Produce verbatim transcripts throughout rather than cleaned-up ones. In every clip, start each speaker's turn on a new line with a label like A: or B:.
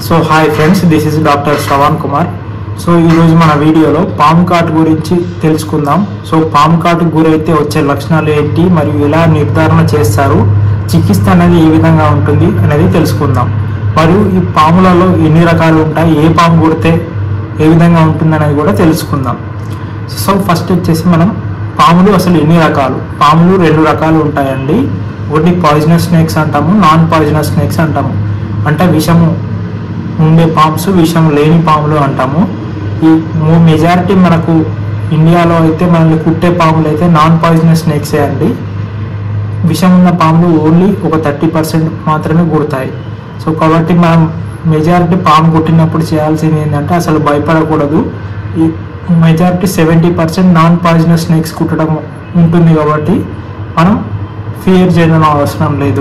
A: So hi friends, this is doctor Shravan Kumar. So ఈరోజు మన వీడియోలో పాము కాటు గురించి తెలుసుకుందాం. సో పాము కాటుకు గురైతే వచ్చే లక్షణాలు ఏంటి మరియు ఎలా నిర్ధారణ చేస్తారు, చికిత్స అనేది ఏ విధంగా ఉంటుంది అనేది తెలుసుకుందాం. మరియు ఈ పాములలో ఎన్ని రకాలు ఉంటాయి, ఏ పాము కుడితే ఏ విధంగా ఉంటుంది అనేది కూడా తెలుసుకుందాం. సో ఫస్ట్ వచ్చేసి మనం పాములు అసలు ఎన్ని రకాలు. పాములు రెండు రకాలు ఉంటాయండి. ఒకటి పాయిజనస్ స్నేక్స్ అంటాము, నాన్ పాయిజనస్ స్నేక్స్ అంటాము. అంటే విషము ఉండే పామ్స్, విషం లేని పాములు అంటాము. ఈ మెజారిటీ మనకు ఇండియాలో అయితే మనల్ని కుట్టే పాములు అయితే నాన్ పాయిజనస్ స్నేక్సే అండి. విషం ఉన్న పాములు ఓన్లీ ఒక థర్టీ పర్సెంట్ మాత్రమే కుడతాయి. సో కాబట్టి మనం మెజారిటీ పాము కుట్టినప్పుడు చేయాల్సింది ఏంటంటే అసలు భయపడకూడదు. ఈ majority seventy percent non poisonous snakes కుట్టడం ఉంటుంది కాబట్టి మనం ఫియర్ చేయడం అవసరం లేదు.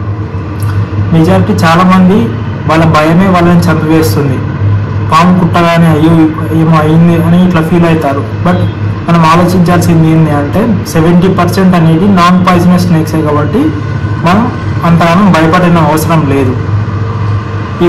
A: మెజారిటీ చాలామంది వాళ్ళ భయమే వాళ్ళని చంపివేస్తుంది. పాము కుట్టగానే అయ్యో ఏమో అయింది అని ఇట్లా ఫీల్ అవుతారు. బట్ మనం ఆలోచించాల్సింది ఏంటి అంటే సెవెంటీ పర్సెంట్ అనేది నాన్ పాయిజనస్ స్నేక్సే కాబట్టి మనం అంతగానో భయపడిన అవసరం లేదు. ఈ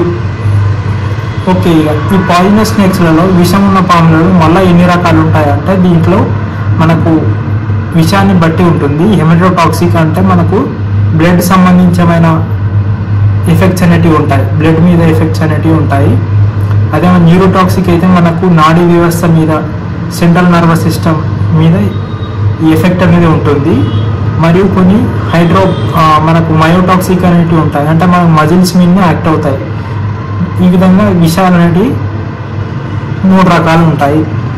A: ఓకే, ఈ పాయిజనస్ స్నేక్స్లలో విషం ఉన్న పాములలో మళ్ళీ ఎన్ని రకాలు ఉంటాయంటే దీంట్లో మనకు విషాన్ని బట్టి ఉంటుంది. హెమటోటాక్సిక్ అంటే మనకు బ్లడ్ సంబంధించిన ఎఫెక్ట్స్ అనేటివి ఉంటాయి, బ్లడ్ మీద ఎఫెక్ట్స్ అనేటివి ఉంటాయి. అదే న్యూరోటాక్సిక్ అయితే మనకు నాడీ వ్యవస్థ మీద, సెంట్రల్ నర్వస్ సిస్టమ్ మీద ఈ ఎఫెక్ట్ అనేది ఉంటుంది. మరియు కొన్ని హైడ్రో మనకు మయోటాక్సిక్ అనేటివి ఉంటాయి, అంటే మన మజిల్స్ మీద యాక్ట్ అవుతాయి. ఈ విధంగా విషాలు అనేటివి మూడు రకాలు ఉంటాయి.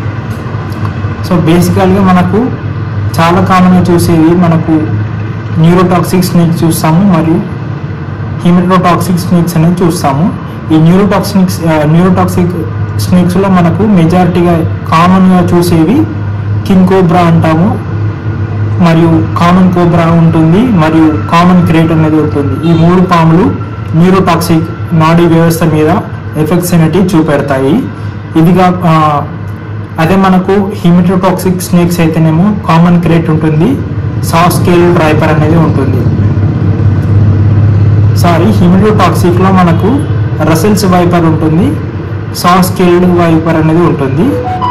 A: సో బేసికల్గా మనకు చాలా కామన్గా చూసేవి మనకు న్యూరోటాక్సిక్ స్నేక్స్ చూస్తాము మరియు హెమటోటాక్సిక్ స్నేక్స్ అనేది చూస్తాము. ఈ న్యూరోటాక్సిక్ న్యూరోటాక్సిక్ స్నేక్స్లో మనకు మెజారిటీగా కామన్గా చూసేవి కింగ్ కోబ్రా అంటాము, మరియు కామన్ కోబ్రా ఉంటుంది, మరియు కామన్ క్రేట్ అనేది ఉంటుంది. ఈ మూడు పాములు న్యూరోటాక్సిక్ నాడీ వ్యవస్థ మీద ఎఫెక్ట్స్ అనేటివి చూపెడతాయి. ఇదిగా అదే మనకు హెమటోటాక్సిక్ స్నేక్స్ అయితేనేమో కామన్ క్రేట్ ఉంటుంది, సాఫ్ట్ స్కేల్ డ్రైపర్ అనేది ఉంటుంది. సారీ హెమటోటాక్సిక్లో మనకు రసెల్స్ వైపర్ ఉంటుంది, సాఫ్ట్ స్కేల్డ్ వైపర్ అనేది ఉంటుంది.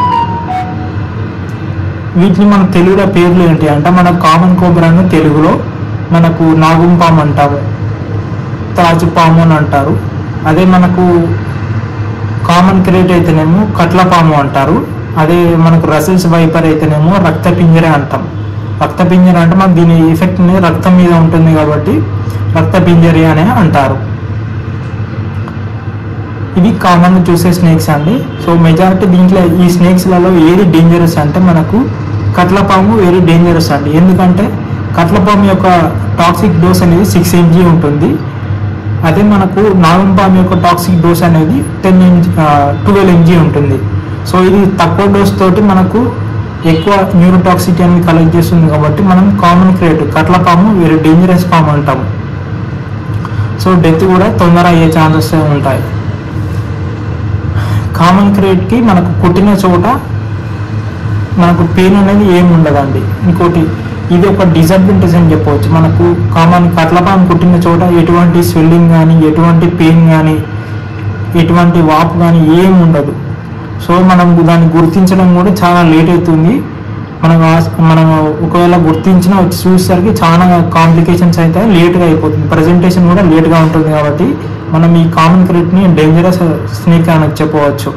A: వీటిని మన తెలుగులో పేర్లు ఏంటి అంటే మన కామన్ కోబ్రాను తెలుగులో మనకు నాగుంపాము అంటాము, తాజుపాము అని అంటారు. అదే మనకు కామన్ క్రేట్ అయితేనేమో కట్లపాము అంటారు. అదే మనకు రసెల్స్ వైపర్ అయితేనేమో రక్త పింజర అంటాం. రక్త పింజర అంటే మనకు దీని ఎఫెక్ట్ అనేది రక్తం మీద ఉంటుంది కాబట్టి రక్త పింజరి అనే అంటారు. ఇవి కామన్ చూసే స్నేక్స్ అండి. సో మెజారిటీ దీంట్లో ఈ స్నేక్స్లలో ఏది డేంజరస్ అంటే మనకు కట్లపాము వెరీ డేంజరస్ అండి. ఎందుకంటే కట్లపాము యొక్క టాక్సిక్ డోస్ అనేది సిక్స్ ఎంజీ ఉంటుంది. అదే మనకు నాగుంపాము యొక్క టాక్సిక్ డోస్ అనేది టెన్ ఎంజీ ట్వెల్వ్ ఎంజీ ఉంటుంది. సో ఇది తక్కువ డోస్ తోటి మనకు ఎక్కువ న్యూరోటాక్సిటీ అనేది కలెక్ట్ చేస్తుంది కాబట్టి మనం కామన్ క్రేట్ కట్లపాము వెరీ డేంజరస్ పాము అంటాము. సో డెత్ కూడా తొందర అయ్యే ఛాన్సెస్ ఉంటాయి. కామన్ క్రేట్కి మనకు కుట్టిన చోట మనకు పెయిన్ అనేది ఏమి ఉండదండి. ఇంకోటి ఇది ఒక డిసడ్వాంటేజ్ అని చెప్పవచ్చు. మనకు కామన్ కట్లపాము కుట్టిన చోట ఎటువంటి స్వెల్లింగ్ కానీ, ఎటువంటి పెయిన్ కానీ, ఎటువంటి వాపు కానీ ఏమి ఉండదు. సో మనం దాన్ని గుర్తించడం కూడా చాలా లేట్ అవుతుంది. మనం మనం ఒకవేళ గుర్తించినా వచ్చి చూసేసరికి చాలా కాంప్లికేషన్స్ అయితే లేట్గా అయిపోతుంది, ప్రజెంటేషన్ కూడా లేట్గా ఉంటుంది. కాబట్టి మనం ఈ కామన్ క్రేట్ని డేంజరస్ స్నేక్ అని చెప్పవచ్చు.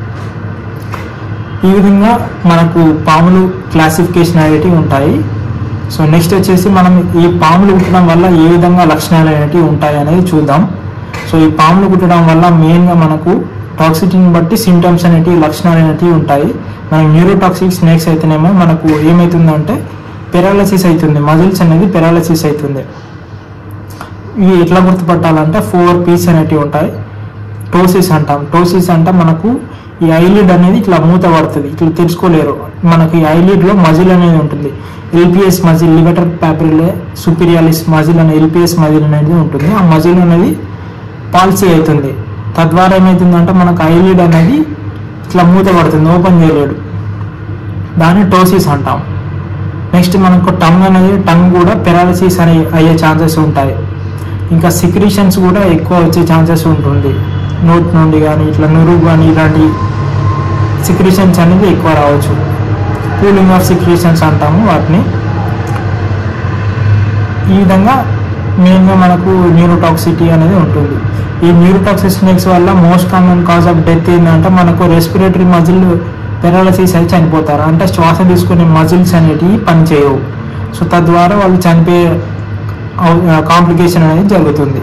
A: ఈ విధంగా మనకు పాములు క్లాసిఫికేషన్ అనేటివి ఉంటాయి. సో నెక్స్ట్ వచ్చేసి మనం ఈ పాములు కుట్టడం వల్ల ఏ విధంగా లక్షణాలు అనేటివి ఉంటాయి అనేది చూద్దాం. సో ఈ పాములు కుట్టడం వల్ల మెయిన్గా మనకు టాక్సిటీని బట్టి సిమ్టమ్స్ అనేటివి, లక్షణాలు అనేటివి ఉంటాయి. మనకు న్యూరోటాక్సిక్ స్నేక్స్ అయితేనేమో మనకు ఏమవుతుందంటే పెరాలసిస్ అవుతుంది, మజిల్స్ అనేది పెరాలసిస్ అవుతుంది. ఇవి ఎట్లా గుర్తుపట్టాలంటే ఫోర్ పీస్ అనేటివి ఉంటాయి. టోసిస్ అంటాం. టోసిస్ అంటే మనకు ఈ ఐలిడ్ అనేది ఇట్లా మూత పడుతుంది, ఇట్లా తెరుచుకోలేరు. మనకు ఈ ఐలిడ్లో మజిల్ అనేది ఉంటుంది, LPS muscle, levator palpebrae superioris muscle అనే ఎల్పిఎస్ మజిల్ అనేది ఉంటుంది. ఆ మజిల్ అనేది పాల్సీ అవుతుంది. తద్వారా ఏమవుతుందంటే మనకు ఐలిడ్ అనేది ఇట్లా మూత పడుతుంది, ఓపెన్ చేయలేడు. దాన్ని టోసిస్ అంటాం. నెక్స్ట్ మనకు టంగ్ అనేది టంగ్ కూడా పెరాలసిస్ అనే అయ్యే ఛాన్సెస్ ఉంటాయి. ఇంకా సిక్రీషన్స్ కూడా ఎక్కువ వచ్చే ఛాన్సెస్ ఉంటుంది. నోట్ నుండి కానీ ఇట్లా నురుగు కానీ ఇలాంటి సిక్రీషన్స్ అనేది ఎక్కువ రావచ్చు. కూలింగ్ ఆఫ్ సిక్రీషన్స్ అంటాము వాటిని. ఈ విధంగా మెయిన్గా మనకు న్యూరోటాక్సిటీ అనేది ఉంటుంది. ఈ న్యూరోటాక్సిక్ స్నేక్స్ వల్ల most common cause of death ఏంటంటే మనకు రెస్పిరేటరీ మజిల్ పెరాలసిస్ అయి చనిపోతారు. అంటే శ్వాస తీసుకునే మజిల్స్ అనేటివి పనిచేయవు. సో తద్వారా వాళ్ళు చనిపోయే కాంప్లికేషన్ అనేది జరుగుతుంది.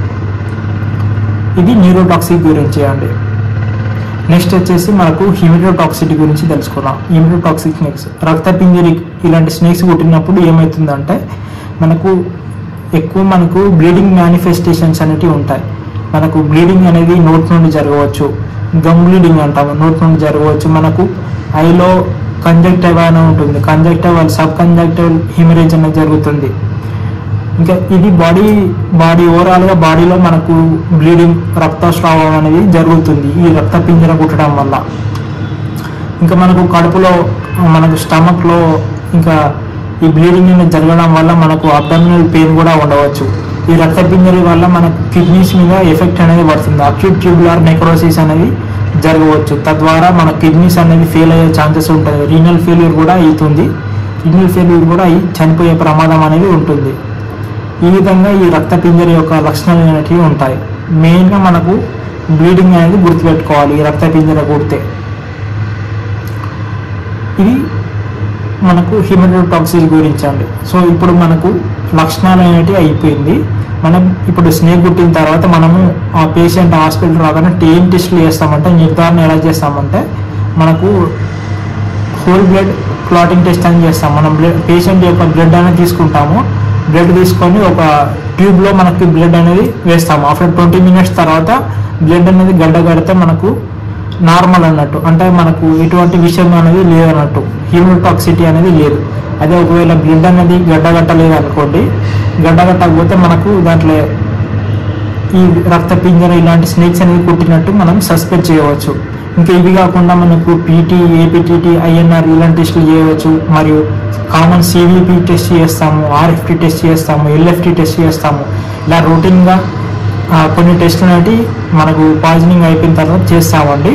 A: ఇది న్యూరోటాక్సిక్ గురించి అండి. నెక్స్ట్ వచ్చేసి మనకు హిమెటోటాక్సిటీ గురించి తెలుసుకున్నాం. హిమెటోటాక్సిక్ స్నేక్స్, రక్తపింజరి ఇలాంటి స్నేక్స్ కుట్టినప్పుడు ఏమవుతుందంటే మనకు ఎక్కువ మనకు బ్లీడింగ్ మేనిఫెస్టేషన్స్ అనేటివి ఉంటాయి. మనకు బ్లీడింగ్ అనేది నోట్ నుండి జరగవచ్చు, గమ్ బ్లీడింగ్ అంటాము, నోట్ నుండి జరగవచ్చు. మనకు ఐలో కంజక్టివ్ అని ఉంటుంది, కంజక్టివ్ సబ్ కంజక్టివ్ హిమరేజ్ అనేది జరుగుతుంది. ఇంకా ఇది బాడీ బాడీ ఓవరాల్గా బాడీలో మనకు బ్లీడింగ్, రక్తస్రావం అనేది జరుగుతుంది ఈ రక్త పింజర కుట్టడం వల్ల. ఇంకా మనకు కడుపులో మనకు స్టమక్లో ఇంకా ఈ బ్లీడింగ్ అనేది జరగడం వల్ల మనకు అబ్డామినల్ పెయిన్ కూడా ఉండవచ్చు. ఈ రక్త పింజరి వల్ల మనకు కిడ్నీస్ మీద ఎఫెక్ట్ అనేది పడుతుంది. అక్యూట్ ట్యూబులర్ నెక్రోసిస్ అనేది జరగవచ్చు. తద్వారా మన కిడ్నీస్ అనేది ఫెయిల్ అయ్యే ఛాన్సెస్ ఉంటుంది. రీనల్ ఫెయిల్యూర్ కూడా అవుతుంది. రీనల్ ఫెయిల్యూర్ కూడా అయి చనిపోయే ప్రమాదం అనేది ఉంటుంది. ఈ విధంగా ఈ రక్త పింజరి యొక్క లక్షణాలు అనేటివి ఉంటాయి. మెయిన్గా మనకు బ్లీడింగ్ అనేది గుర్తుపెట్టుకోవాలి ఈ రక్త పింజర కుడితే. ఇది మనకు హిమెటోటాక్సిటీ గురించి అండి. సో ఇప్పుడు మనకు లక్షణాలు అనేటివి అయిపోయింది. మనం ఇప్పుడు స్నేక్ కుట్టిన తర్వాత మనము ఆ పేషెంట్ హాస్పిటల్ రాగానే ఏం టెస్టులు చేస్తామంటే, నిర్ధారణ ఎలా చేస్తామంటే మనకు హోల్ బ్లడ్ క్లాటింగ్ టెస్ట్ అని చేస్తాం. మనం బ్లడ్ పేషెంట్ యొక్క బ్లడ్ అనేది తీసుకుంటాము. బ్లడ్ తీసుకొని ఒక ట్యూబ్లో మనకి బ్లడ్ అనేది వేస్తాము. ఆఫ్టర్ ట్వంటీ మినిట్స్ తర్వాత బ్లడ్ అనేది గడ్డ కడితే మనకు నార్మల్ అన్నట్టు, అంటే మనకు ఎటువంటి విషయం అనేది లేదన్నట్టు, హిమెటోటాక్సిటీ అనేది లేదు. అదే ఒకవేళ బ్లడ్ అనేది గడ్డ కట్టలేదు అనుకోండి, గడ్డ కట్టకపోతే మనకు దాంట్లో ఈ రక్త పింజర ఇలాంటి స్నేక్స్ అనేది కుట్టినట్టు మనం సస్పెక్ట్ చేయవచ్చు. ఇంకా ఇవి కాకుండా మనకు పీటీ, ఏపీటీటీ, ఐఎన్ఆర్ ఇలాంటి టెస్టులు చేయవచ్చు. మరియు కామన్ సివిపి టెస్ట్ చేస్తాము, ఆర్ఎఫ్టీ టెస్ట్ చేస్తాము, ఎల్ఎఫ్టీ టెస్ట్ చేస్తాము. ఇలా రొటీన్గా కొన్ని టెస్టులు అనేవి మనకు పాయిజనింగ్ అయిపోయిన తర్వాత చేస్తామండి.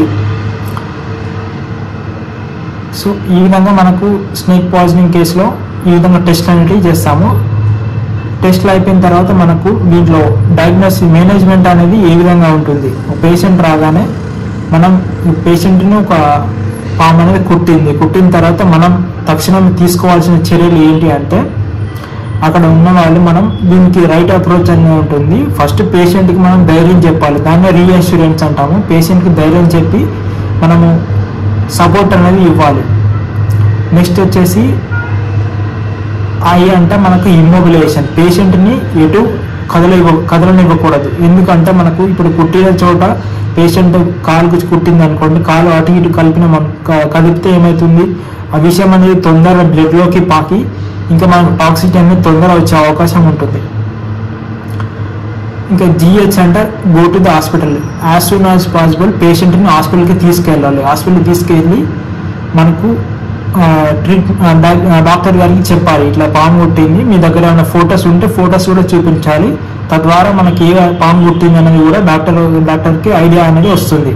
A: సో ఈ విధంగా మనకు స్నేక్ పాయిజనింగ్ కేసులో ఈ విధంగా టెస్ట్ అనేటివి చేస్తాము. టెస్ట్లు అయిపోయిన తర్వాత మనకు దీంట్లో డయాగ్నోసిస్ మేనేజ్మెంట్ అనేది ఏ విధంగా ఉంటుంది. పేషెంట్ రాగానే మనం పేషెంట్ని ఒక పాము అనేది కుట్టింది, కుట్టిన తర్వాత మనం తక్షణం తీసుకోవాల్సిన చర్యలు ఏంటి అంటే, అక్కడ ఉన్న వాళ్ళు మనం దీనికి రైట్ అప్రోచ్ అనేది ఉంటుంది. ఫస్ట్ పేషెంట్కి మనం ధైర్యం చెప్పాలి, దాన్ని రీఅష్యూరెన్స్ అంటాము. పేషెంట్కి ధైర్యం చెప్పి మనము సపోర్ట్ అనేది ఇవ్వాలి. నెక్స్ట్ వచ్చేసి ఐ అంటే మనకు ఇమ్మొబిలైజేషన్, పేషెంట్ని ఎటు కదల కదలనివ్వకూడదు. ఎందుకంటే మనకు ఇప్పుడు కుట్టిన చోట పేషెంట్ కాలుకు కుట్టింది అనుకోండి, కాలు అటు ఇటు కలిపిన కదిపితే ఏమవుతుంది, ఆ విషయం అనేది తొందరగా బ్లడ్లోకి పాకి ఇంకా మనకు టాక్సిటీ అనేది తొందరగా వచ్చే అవకాశం ఉంటుంది. ఇంకా జిహెచ్ అంటే go to the hospital, as soon as possible పేషెంట్ని హాస్పిటల్కి తీసుకెళ్ళాలి. హాస్పిటల్కి తీసుకెళ్ళి మనకు ట్రీట్ డాక్టర్ గారికి చెప్పాలి, ఇట్లా పాము కుట్టింది, మీ దగ్గర ఏమైనా ఫొటోస్ ఉంటే ఫొటోస్ కూడా చూపించాలి. తద్వారా మనకి ఏ పాము కుట్టింది అనేది కూడా డాక్టర్ డాక్టర్కి ఐడియా అనేది వస్తుంది.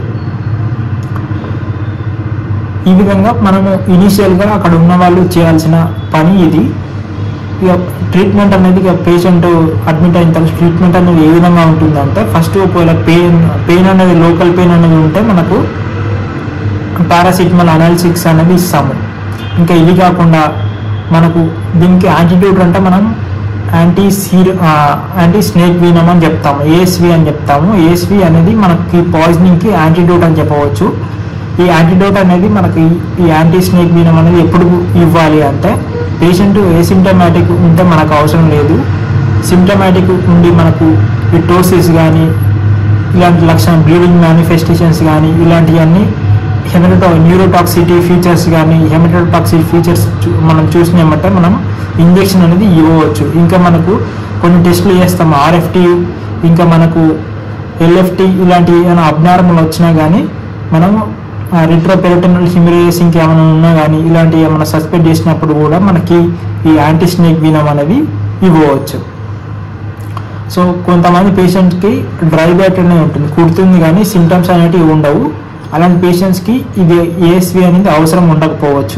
A: ఈ విధంగా మనము ఇనీషియల్గా అక్కడ ఉన్న వాళ్ళు చేయాల్సిన పని ఇది. ఇక ట్రీట్మెంట్ అనేది ఇక పేషెంట్ అడ్మిట్ అయిన తర్వాత ట్రీట్మెంట్ అనేది ఏ విధంగా ఉంటుందంటే, ఫస్ట్ ఒకవేళ పెయిన్ పెయిన్ అనేది లోకల్ పెయిన్ అనేది ఉంటే మనకు పారాసిటమాల్ అనాలిసిక్స్ అనేది ఇస్తాము. ఇంకా ఇవి కాకుండా మనకు దీనికి యాంటీట్యూడ్ అంటే మనం anti sera anti snake venom అని చెప్తాము, ఏఎస్వి అని చెప్తాము. ఏఎస్వి అనేది మనకి పాయిజనింగ్కి యాంటీట్యూడ్ అని చెప్పవచ్చు. ఈ యాంటీడోట్ అనేది మనకి ఈ యాంటీ స్నేక్ వీనం అనేది ఎప్పుడు ఇవ్వాలి అంటే, పేషెంట్ ఏసిమ్టమాటిక్ ఉంటే మనకు అవసరం లేదు. సిమ్టమాటిక్ ఉండి మనకు ఈ టోసిస్ కానీ ఇలాంటి లక్షణం బ్లీడింగ్ మేనిఫెస్టేషన్స్ కానీ ఇలాంటివన్నీ హెమటో న్యూరోటాక్సిటీ ఫీచర్స్ కానీ హెమటోటాక్సిటీ ఫీచర్స్ మనం చూసినామంటే మనం ఇంజెక్షన్ అనేది ఇవ్వవచ్చు. ఇంకా మనకు కొన్ని టెస్టులు చేస్తాం, ఆర్ఎఫ్టీ ఇంకా మనకు ఎల్ఎఫ్టీ ఇలాంటి ఏమైనా అబ్నార్మల్ వచ్చినా కానీ మనము రిట్రోపెరిటోనల్ హిమరేజ్ ఇంకేమైనా ఉన్నా కానీ ఇలాంటి ఏమైనా సస్పెక్ట్ చేసినప్పుడు కూడా మనకి ఈ యాంటీ స్నేక్ వీనం అనేది ఇవ్వవచ్చు. సో కొంతమంది పేషెంట్కి డ్రై బ్యాట్ అనేది ఉంటుంది, కుడుతుంది కానీ సిమ్టమ్స్ అనేటివి ఉండవు. అలాంటి పేషెంట్స్కి ఇది ఏఎస్వి అనేది అవసరం ఉండకపోవచ్చు.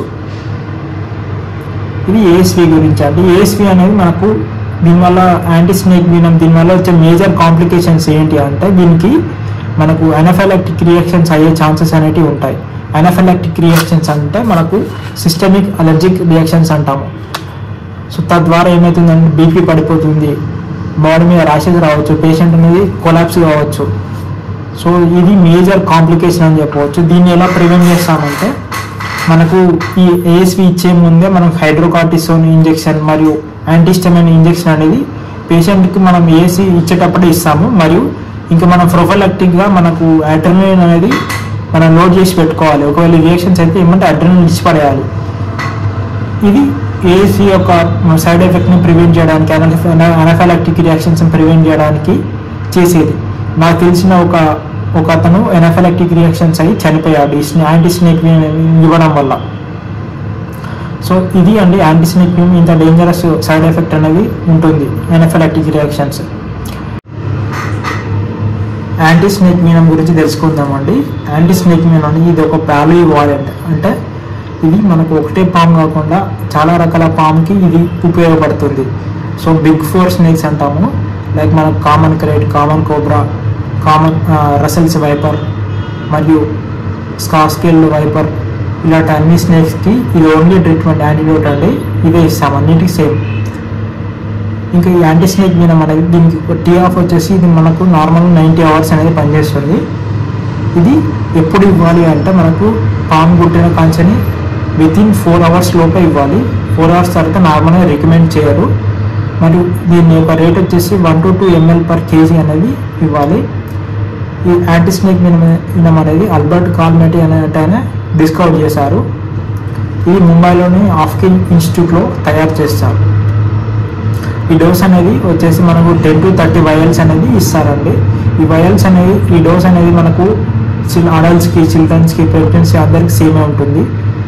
A: ఇది ఏఎస్వి గురించి అండి. ఏఎస్వి అనేది మనకు దీనివల్ల యాంటీ స్నేక్ వీనం దీనివల్ల వచ్చే మేజర్ కాంప్లికేషన్స్ ఏంటి అంటే దీనికి మనకు అనఫైలాక్టిక్ రియాక్షన్స్ అయ్యే ఛాన్సెస్ అనేటివి ఉంటాయి. అనఫైలాక్టిక్ రియాక్షన్స్ అంటే మనకు సిస్టమిక్ అలర్జిక్ రియాక్షన్స్ అంటాము. సో తద్వారా ఏమవుతుందంటే బీపీ పడిపోతుంది, బాడీ మీద ర్యాషెస్ రావచ్చు, పేషెంట్ అనేది కొలాప్స్ కావచ్చు. సో ఇది మేజర్ కాంప్లికేషన్ అని చెప్పవచ్చు. దీన్ని ఎలా ప్రివెంట్ చేస్తామంటే మనకు ఈ ఏఎస్వి ఇచ్చే ముందే మనం హైడ్రోకార్టిసోన్ ఇంజెక్షన్ మరియు యాంటీస్టమైన్ ఇంజెక్షన్ అనేది పేషెంట్కి మనం ఏసీ ఇచ్చేటప్పుడే ఇస్తాము. మరియు ఇంకా మనం ప్రొఫైలాక్టిక్గా మనకు అడ్రినలిన్ అనేది మనం లోడ్ చేసి పెట్టుకోవాలి. ఒకవేళ రియాక్షన్స్ అయితే ఏమంటే అడ్రినలిన్ ఇచ్చి పడేయాలి. ఇది ఏసీ యొక్క సైడ్ ఎఫెక్ట్ని ప్రివెంట్ చేయడానికి, అనఫైలాక్టిక్ రియాక్షన్స్ని ప్రివెంట్ చేయడానికి చేసేది. నాకు తెలిసిన ఒక ఒక అతను అనఫైలాక్టిక్ రియాక్షన్స్ అయ్యి చనిపోయాడు ఈ యాంటీ స్నేక్ ఇవ్వడం వల్ల. సో ఇది అండి యాంటీ స్నేక్ వీనం ఇంత డేంజరస్ సైడ్ ఎఫెక్ట్ అనేది ఉంటుంది anaphylactic reactions. Anti snake venom గురించి తెలుసుకుందామండి. యాంటీ స్నేక్ వీనం అనేది ఇది ఒక పాలివాలెంట్, అంటే ఇది మనకు ఒకటే పాము కాకుండా చాలా రకాల పాముకి ఇది ఉపయోగపడుతుంది. సో బిగ్ ఫోర్ స్నేక్స్ అంటాము, లైక్ మనకు common krait, common cobra, common Russell's viper మరియు స్కాస్కేల్ వైపర్, ఇలాంటి అన్ని స్నేక్స్కి ఇది ఓన్లీ ట్రీట్మెంట్ యాంటీడోట్ అండి, ఇదే ఇస్తాం అన్నింటికి సేమ్. ఇంకా ఈ యాంటీ స్నేక్ వీనం అనేది దీనికి టీ ఆఫ్ వచ్చేసి ఇది మనకు నార్మల్ నైంటీ అవర్స్ అనేది పనిచేస్తుంది. ఇది ఎప్పుడు ఇవ్వాలి అంటే మనకు పాము గుట్టిన కాంచని విత్ ఇన్ ఫోర్ అవర్స్ లోపే ఇవ్వాలి. ఫోర్ అవర్స్ తర్వాత నార్మల్గా రికమెండ్ చేయరు. మరియు దీని యొక్క రేట్ వచ్చేసి one to two ml per kg అనేది ఇవ్వాలి. ఈ యాంటీ స్నేక్ వీనం అనేది ఆల్బర్ట్ కాల్మెటీ అనే ఆయన డిస్కవర్ చేశారు. ఇది ముంబైలోని ఆఫ్కిన్ ఇన్స్టిట్యూట్లో తయారు చేస్తారు. ఈ డోస్ అనేది వచ్చేసి మనకు టెన్ టు థర్టీ వయల్స్ అనేది ఇస్తారండి. ఈ వయల్స్ అనేది ఈ డోస్ అనేది మనకు చిల్ అడల్ట్స్కి, చిల్డ్రన్స్కి, ప్రెగ్నెన్సీ అందరికి సేమే ఉంటుంది.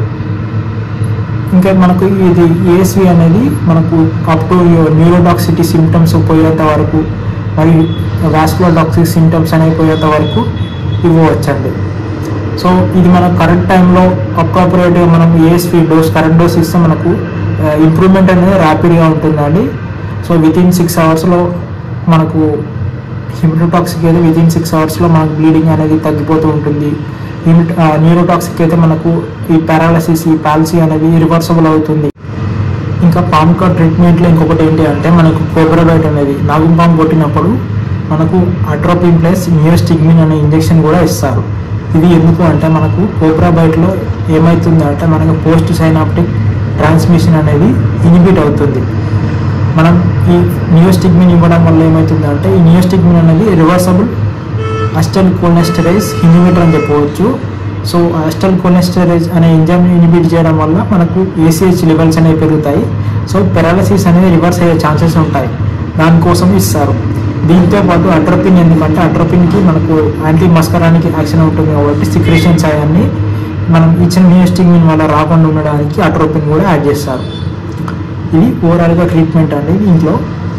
A: ఇంకా మనకు ఇది ఏఎస్వి అనేది మనకు అప్ టు న్యూరోటాక్సిటీ సిమ్టమ్స్ పోయేంత వరకు మరియు వాస్కులర్ టాక్సిక్ సిమ్టమ్స్ అనేవి పోయేంత వరకు ఇవ్వవచ్చండి. సో ఇది మనకు కరెక్ట్ టైంలో అప్రాపరేట్గా మనం ఏఎస్వి డోస్ కరెక్ట్ డోస్ ఇస్తే మనకు ఇంప్రూవ్మెంట్ అనేది ర్యాపిడ్గా ఉంటుందండి. సో విత్ ఇన్ సిక్స్ అవర్స్లో మనకు హిమటోటాక్సిక్ అయితే విత్ ఇన్ సిక్స్ అవర్స్లో మనకు బ్లీడింగ్ అనేది తగ్గిపోతూ ఉంటుంది. హిమట్ న్యూరోటాక్సిక్ అయితే మనకు ఈ పారాలసిస్, ఈ పాలసీ అనేది రివర్సబుల్ అవుతుంది. ఇంకా పామ్ కాట్ ట్రీట్మెంట్లో ఇంకొకటి ఏంటి అంటే మనకు కోబ్రా బైట్ అనేది నాగుం పాము కొట్టినప్పుడు మనకు అట్రోపిన్ ప్లస్ నియోస్టిగ్మిన్ అనే ఇంజెక్షన్ కూడా ఇస్తారు. ఇది ఎందుకు అంటే మనకు కోబ్రా బైట్లో ఏమవుతుంది అంటే మనకు పోస్ట్ సైనాప్టిక్ ట్రాన్స్మిషన్ అనేది ఇనిబిట్ అవుతుంది. మనం ఈ నియోస్టిగ్మిన్ ఇవ్వడం వల్ల ఏమవుతుందంటే ఈ నియోస్టిగ్మిన్ అనేది రివర్సబుల్ అస్టల్ కోలెస్టరైజ్ ఇనిబిటర్ అని చెప్పవచ్చు. సో అస్టల్ కోలెస్టరైజ్ అనే ఎంజైమ్ ఇనిబిట్ చేయడం వల్ల మనకు ఏసీహెచ్ లెవెల్స్ అనేవి పెరుగుతాయి. సో పెరాలసిస్ అనేది రివర్స్ అయ్యే ఛాన్సెస్ ఉంటాయి, దానికోసం ఇస్తారు. దీంతో పాటు అట్రోపిన్, ఎందుకంటే అట్రోపిన్కి మనకు యాంటీ మస్కరానికి యాక్షన్ ఉంటుంది కాబట్టి సిక్రేషన్స్ అవన్నీ మనం ఇచ్చిన నియోస్టిగ్మిన్ వల్ల రాకుండా ఉండడానికి అట్రోపిన్ కూడా యాడ్ చేస్తారు. ఇది ఓవరాల్గా ట్రీట్మెంట్ అండి దీంట్లో.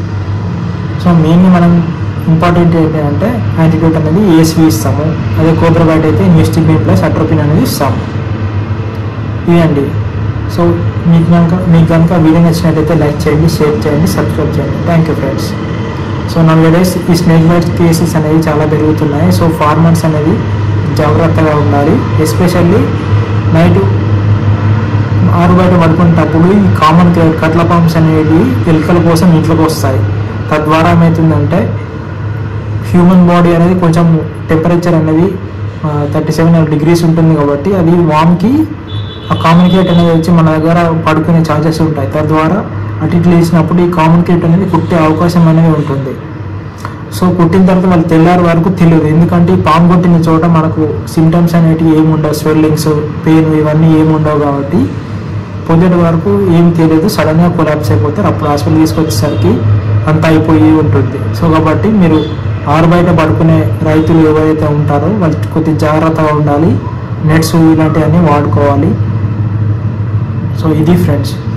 A: సో మెయిన్లీ మనం ఇంపార్టెంట్ ఏంటి అంటే యాంటీడోట్ అనేది ఏఎస్వి ఇస్తాము, అదే కోబ్రా బైట్ అయితే నియోస్టిగ్మిన్ ప్లస్ అట్రోపిన్ అనేది ఇస్తాము. ఇదండి. సో మీకు కనుక మీకు కనుక వీడియో నచ్చినట్టయితే లైక్ చేయండి, షేర్ చేయండి, సబ్స్క్రైబ్ చేయండి. Thank you friends. So nowadays ఈ స్నేక్ బైట్ కేసెస్ అనేవి చాలా పెరుగుతున్నాయి. సో ఫార్మర్స్ అనేది జాగ్రత్తగా ఉండాలి. ఎస్పెషల్లీ నైట్ ఆరు బయట పడుకునేటప్పుడు ఈ కామన్ కట్ల పామ్స్ అనేవి ఎలుకల కోసం ఇంట్లోకి వస్తాయి. తద్వారా ఏమవుతుందంటే హ్యూమన్ బాడీ అనేది కొంచెం టెంపరేచర్ అనేది థర్టీ సెవెన్ డిగ్రీస్ ఉంటుంది కాబట్టి అది వామ్కి ఆ కామ్యూనికేట్ అనేది వచ్చి మన దగ్గర పడుకునే ఛాన్సెస్ ఉంటాయి. తద్వారా అటు ఇట్లు వేసినప్పుడు ఈ కామ్యూనికేట్ అనేది కుట్టే అవకాశం అనేది ఉంటుంది. సో కుట్టిన తర్వాత వాళ్ళు తెల్లారి వరకు తెలియదు, ఎందుకంటే ఈ పాము కొట్టిన చోట మనకు సిమ్టమ్స్ అనేటివి ఏమి ఉండవు, స్వెల్లింగ్స్, పెయిన్ ఇవన్నీ ఏమి ఉండవు కాబట్టి పొద్దుటి వరకు ఏం తెలియదు, సడన్గా కొలాప్స్ అయిపోతారు. అప్పుడు హాస్పిటల్ తీసుకొచ్చేసరికి అంతా అయిపోయి ఉంటుంది. సో కాబట్టి మీరు ఆరు బయట పడుకునే రైతులు ఎవరైతే ఉంటారో వాళ్ళు కొద్దిగా జాగ్రత్తగా ఉండాలి, నెట్స్ ఇలాంటివన్నీ వాడుకోవాలి. సో ఇది ఫ్రెండ్స్.